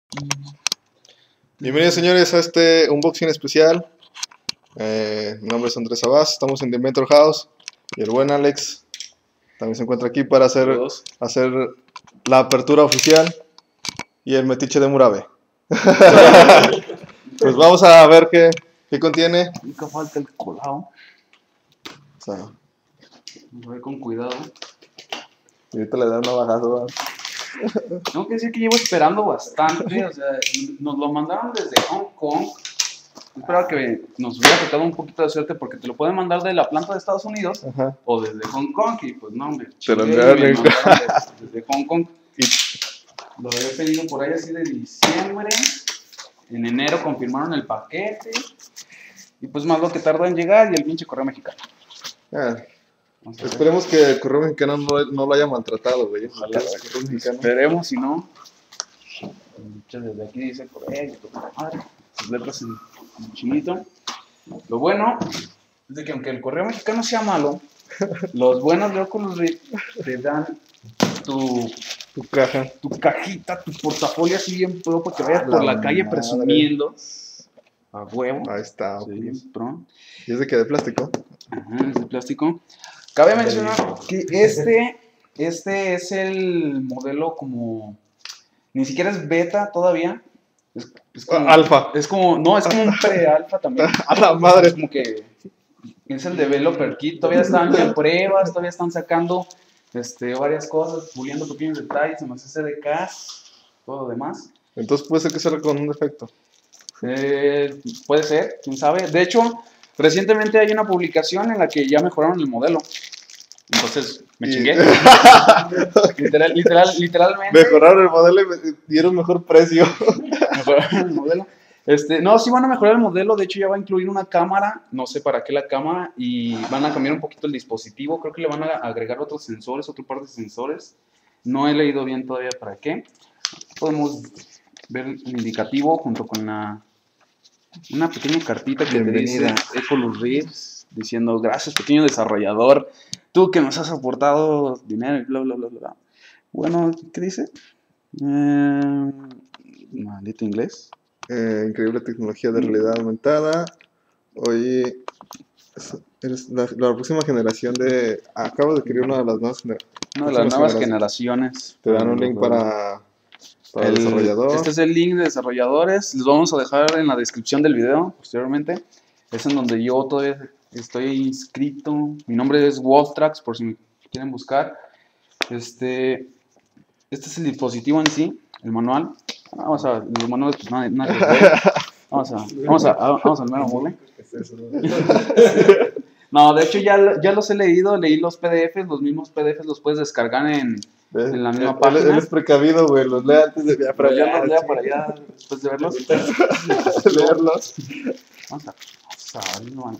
Bienvenidos señores a este unboxing especial. Mi nombre es Andrés Abás, estamos en The Inventor House y el buen Alex también se encuentra aquí para hacer la apertura oficial y el metiche de Murabe. Pues vamos a ver qué contiene. Nunca falta el colado. O sea, Voy con cuidado. y ahorita le dan una bajada. Tengo que decir que llevo esperando bastante. O sea, nos lo mandaron desde Hong Kong. Espero que nos hubiera tocado un poquito de suerte porque te lo pueden mandar de la planta de Estados Unidos. Ajá. O desde Hong Kong. Y pues no, Te lo enviaron desde Hong Kong. Lo había pedido por ahí así de diciembre. En enero confirmaron el paquete. Y pues más lo que tardó en llegar y el pinche correo mexicano. Esperemos que el correo mexicano no lo haya maltratado, güey. Ojalá, esperemos, si no. Desde aquí dice correo, madre, sus letras en chinito. Lo bueno es de que aunque el correo mexicano sea malo, los buenos de Oculus Rift te dan tu cajita, tu portafolio así bien pro para que vayas por la calle presumiendo. A huevo. Ahí está. Sí, pro. ¿Y es de qué? ¿De plástico? Ajá, es de plástico. Cabe mencionar que este es el modelo como... Ni siquiera es beta todavía. Es como, alfa. Es como un pre-alfa también. A la madre. Es como que es el developer kit. Todavía están en pruebas, todavía están sacando varias cosas, puliendo pequeños detalles en los SDKs, todo lo demás. Entonces puede ser que salga con un defecto. Puede ser, quién sabe. De hecho, recientemente hay una publicación en la que ya mejoraron el modelo. Entonces, me chingué. Literalmente. Mejoraron el modelo y me dieron mejor precio. Mejoraron el modelo. No, sí van a mejorar el modelo. De hecho, ya va a incluir una cámara. No sé para qué la cámara. Y van a cambiar un poquito el dispositivo. Creo que le van a agregar otros sensores, otro par de sensores. No he leído bien todavía para qué. Podemos ver el indicativo junto con una pequeña cartita que te dice Oculus Rift, diciendo gracias pequeño desarrollador, tú que nos has aportado dinero y bla bla bla bla. Bueno, ¿qué dice? Maldito inglés. Increíble tecnología de realidad aumentada. Hoy eres la próxima generación de... Acabo de adquirir una de las nuevas generaciones. Te dan un link para el desarrollador. Este es el link de desarrolladores. Les vamos a dejar en la descripción del video posteriormente. Es en donde yo todavía estoy inscrito. Mi nombre es Wolftrax, por si me quieren buscar. Este es el dispositivo en sí, el manual. Vamos a los manuales, pues vamos al mero mole. No, de hecho ya los he leído, leí los PDFs, los mismos PDFs los puedes descargar en la misma página. Él es precavido, güey, los lee antes de viajar para allá. Los lea para allá después de verlos. Leerlos. Vamos a abrirlo.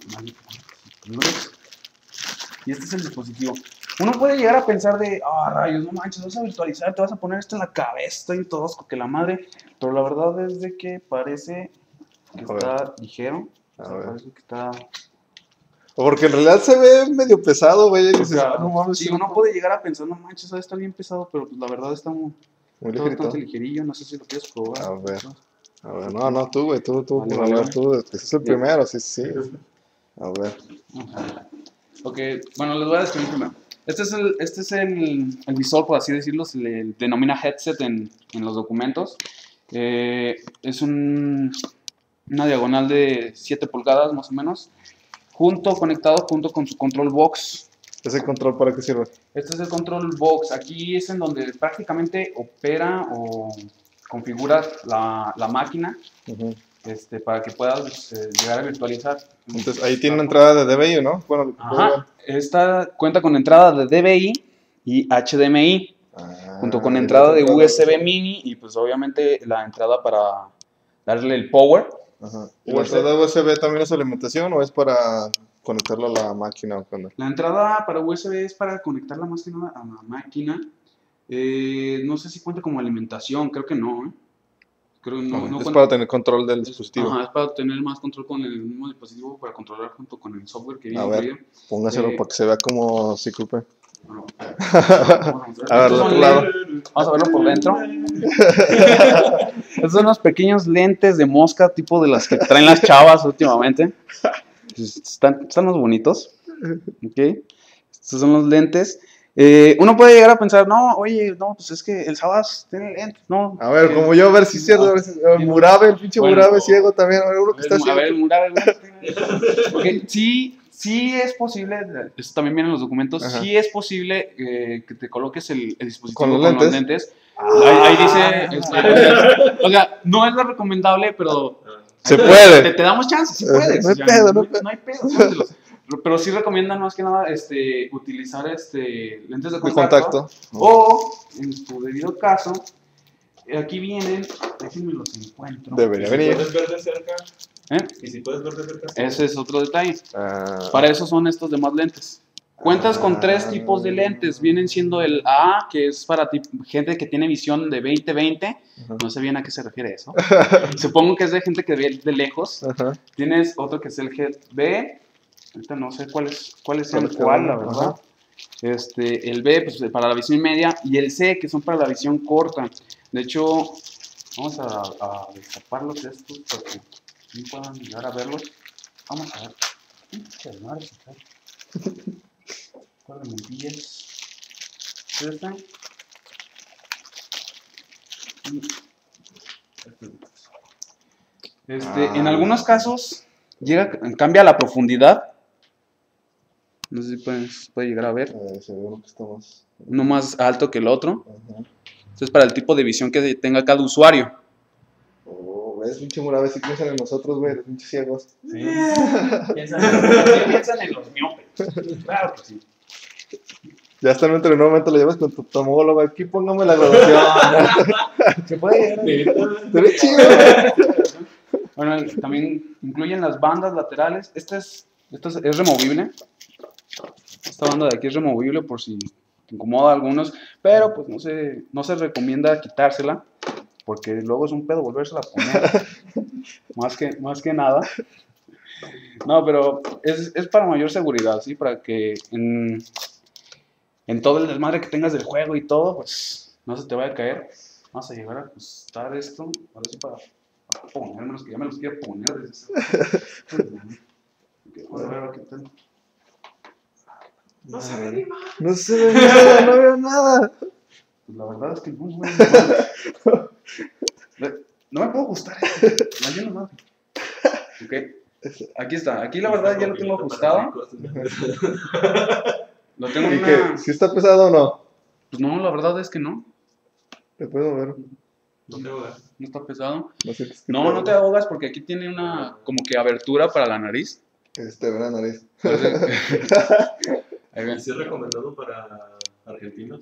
Y este es el dispositivo. Uno puede llegar a pensar de, rayos, no manches, vas a virtualizar, te vas a poner esto en la cabeza, estoy tosco, que la madre. Pero la verdad es de que parece que está ligero. Parece que está... Porque en realidad se ve medio pesado, güey. Sí, uno puede llegar a pensar, no manches, está bien pesado, pero pues la verdad está muy bastante ligerillo. No sé si lo quieres probar. A ver, no, tú, güey, tú, Vale. tú, este es el primero, sí. A ver. Ok, bueno, les voy a describir primero. Este es el visor, por así decirlo, se le denomina headset en los documentos. Es una diagonal de 7 pulgadas más o menos. Conectado junto con su control box. ¿Ese control para qué sirve? Este es el control box. Aquí es en donde prácticamente opera o configura la máquina para que puedas llegar a virtualizar. Entonces ahí tiene una entrada de DVI, ¿no? Bueno, esta cuenta con entrada de DVI y HDMI, junto con entrada de USB mini y pues obviamente la entrada para darle el power. ¿Y la entrada USB también es alimentación o es para conectarlo a la máquina? La entrada para USB es para conectar la máquina a la máquina. No sé si cuenta como alimentación, creo que no. Creo no es cuenta. Para tener control del dispositivo. Es para tener más control con el mismo dispositivo, para controlar junto con el software que viene incluido. Póngaselo para que se vea como Cíclope. Vamos a verlo por dentro. Es Estos son unos pequeños lentes de mosca, tipo de las que traen las chavas últimamente. Están los bonitos. Ok. Estos son los lentes. Uno puede llegar a pensar, no, oye, no, pues es que el Sabas tiene lentes, no. A ver, como yo, a ver si es cierto. El Murabe, el pinche Murabe ciego también. A ver, uno que está ciego. A ver, el Murabe. Okay. Sí es posible, esto también viene en los documentos, sí es posible que te coloques el dispositivo con los lentes. Ahí dice, o sea, no es lo recomendable, pero se puede. Te damos chance, sí puedes. No hay pedo, no hay pedo. Pero sí recomiendan más que nada utilizar lentes de contacto. O, en su debido caso, aquí vienen, déjenme los encuentro. Debería venir. ¿Puedes ver de cerca? ¿Y si puedes ver de cerca? Ese es otro detalle. Para eso son estos demás lentes. Cuentas con 3 tipos de lentes. Vienen siendo el A, que es para gente que tiene visión de 20-20. No sé bien a qué se refiere eso. Supongo que es de gente que ve de lejos. Tienes otro que es el B. Ahorita no sé cuál es la verdad. El B, pues para la visión media. Y el C, que son para la visión corta. De hecho, vamos a destaparlos estos para que no puedan llegar a verlos. Vamos a ver. ¿Cuál de montillas? ¿Esta? En algunos casos cambia la profundidad. No sé si puede llegar a ver. Seguro que estamos. Uno más alto que el otro. Esto es para el tipo de visión que tenga cada usuario. ¿Ves, pinche Murabe? Si piensan en nosotros, güey, los pinches ciegos. Sí. Piensan en los miopes. Claro que sí. Ya está en un momento lo llevas con tu tomólogo. Aquí póngame la graduación. Se puede. Pero es chido. Bueno, también incluyen las bandas laterales. Esto es removible. Esta banda de aquí es removible por si te incomoda a algunos, pero pues no se recomienda quitársela porque luego es un pedo volvérsela a poner. más que nada. No, pero es para mayor seguridad, ¿sí? Para que en todo el desmadre que tengas del juego y todo, pues no se te vaya a caer. Vamos a llegar a ajustar esto, ahora sí para ponérmelos, que ya me los quiero poner. Vamos a ver aquí. No se ve ni más. No se ve nada, no veo nada. Pues la verdad es que no es bueno. No me puedo ajustar. Ok. Aquí está. Aquí la verdad ya lo tengo ajustado. Lo tengo ¿Y qué? ¿Si está pesado o no? Pues no, la verdad es que no. Te puedo ver. No te ahogas. No está pesado. No te ahogas porque aquí tiene una como que abertura para la nariz. Ve la nariz. Ahí ¿Y si es recomendado para argentinos?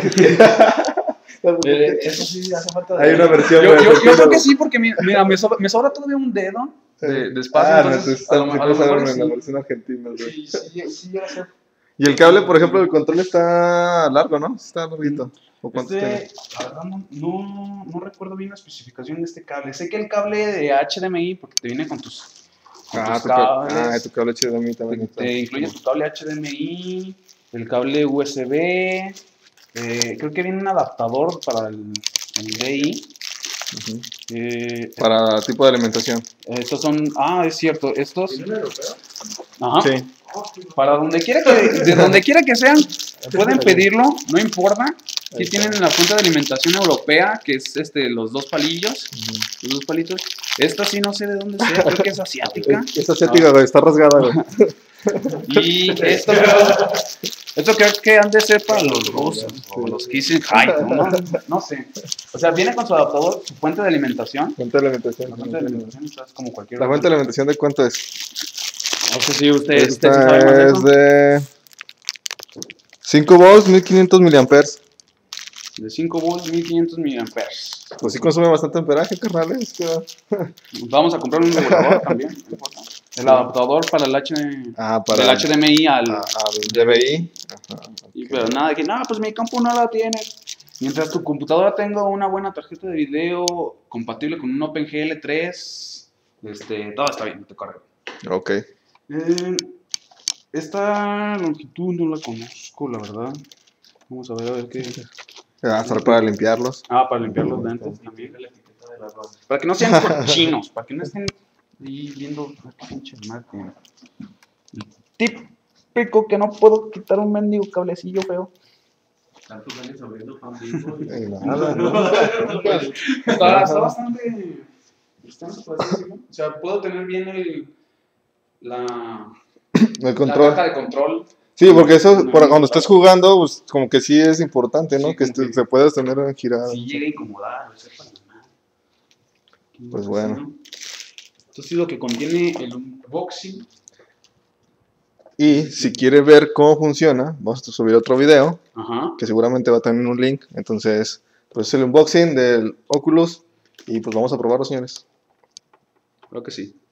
Eso sí hace falta. Hay una versión. Yo creo que sí, porque mira, me sobra todavía un dedo de espacio. Entonces, a lo mejor en la versión argentina. Sí, ya sé. Y el cable, por ejemplo, el control está largo, ¿no? Está larguito. ¿O cuánto tiene? La verdad no recuerdo bien la especificación de este cable. Sé que el cable de HDMI, porque te viene con tus cables. Tu cable HDMI también. Te incluye tu cable HDMI, el cable USB. Creo que viene un adaptador para el DI. Para tipo de alimentación. Estos son. Es cierto. Estos. ¿Tiene un europeo? Ajá. Sí. Para de donde quiera que sean, pueden pedirlo, no importa. Aquí tienen la fuente de alimentación europea, que es los 2 palillos. Los 2 palitos. Esta sí no sé de dónde sea, creo que es asiática. Es asiática, güey, está rasgada, güey. Y esto creo que han de ser para los rusos, o los Kissing High, no sé. O sea, viene con su adaptador, su fuente de alimentación. Fuente de alimentación. La fuente de alimentación es como cualquier ¿La fuente de alimentación de cuánto es? No sé si usted Esta sabe más de eso. es de 5 volts, 1500 miliamperes. De 5 volts, 1500 miliamperes. Pues sí consume bastante amperaje, carnal. Vamos a comprar un regulador también, no importa. El adaptador para el del HDMI al DVI. Pero nada de que, pues mi compu no la tiene. Mientras tu computadora tenga una buena tarjeta de video compatible con un OpenGL 3, todo está bien, te corre. Ok. Esta longitud no la conozco, la verdad. Vamos a ver qué. Para limpiarlos. Para limpiar los lentes también. Para que no sean cochinos, para que no estén ahí viendo. Qué pinche madre. Típico que no puedo quitar un mendigo cablecillo feo. Tantos años abriendo pan Bimbo. Nada, ¿no? Está bastante. Por así decirlo. O sea, puedo tener bien El la control. caja de control. Sí, porque eso, cuando estés jugando, pues como que sí es importante, ¿no? Sí, Que como que- se puedas tener girada. Si llega a incomodar, o sea, para nada. Pues bueno. Esto es lo que contiene el unboxing. Y si quieres ver cómo funciona, vamos a subir otro video, Ajá. que seguramente va a tener un link. Entonces, pues es el unboxing del Oculus y pues vamos a probarlo, señores. Creo que sí.